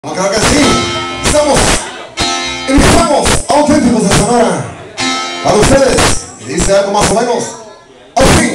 No, creo que sí. Invitamos auténticos de Sonora para ustedes. Y dice algo más o menos así.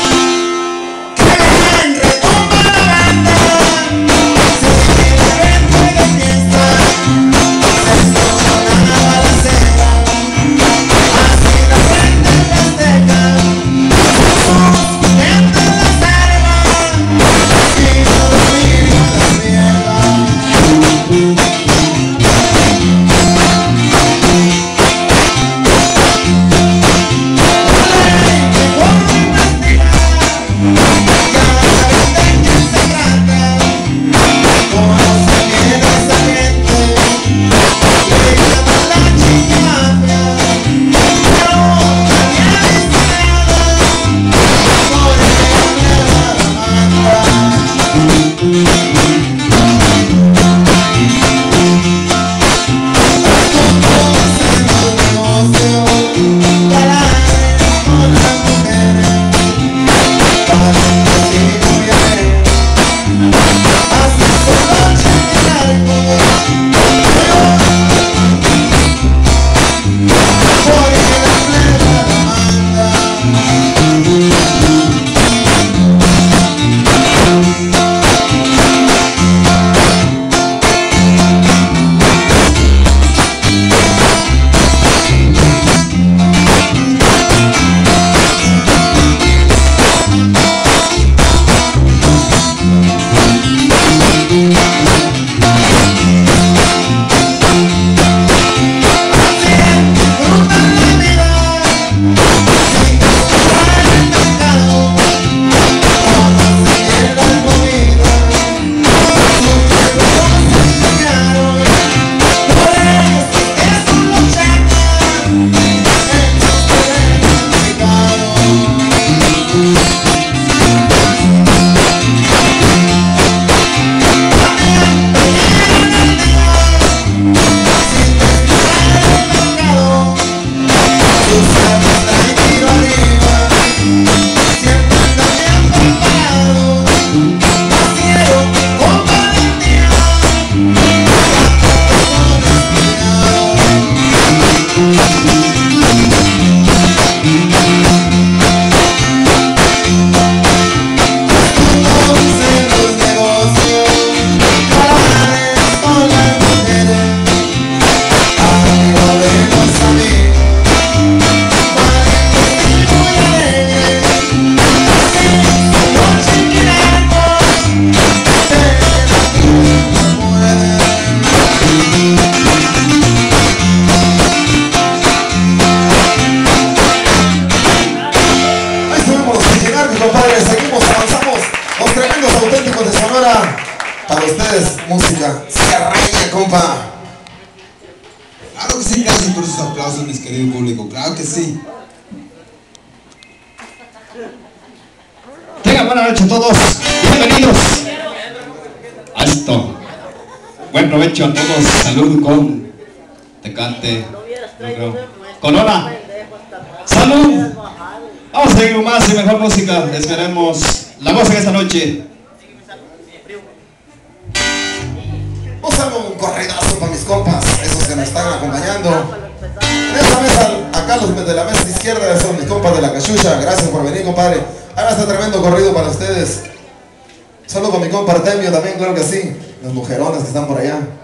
Auténticos de Sonora para ustedes, música serraña, compa. Claro que sí, gracias por esos aplausos, mis queridos público, claro que sí. Tengan buena noche a todos, bienvenidos a esto. Buen provecho a todos, salud con Tecate, con Ola, salud. Vamos a seguir con más y mejor música, esperemos la música esta noche. Vamos a dar un corridazo para mis compas, esos que me están acompañando. En esta mesa, acá los de la mesa izquierda son mis compas de la cachucha. Gracias por venir, compadre. Ahora está tremendo corrido para ustedes. Solo con mi compa Artemio también, claro que sí. Las mujeronas que están por allá.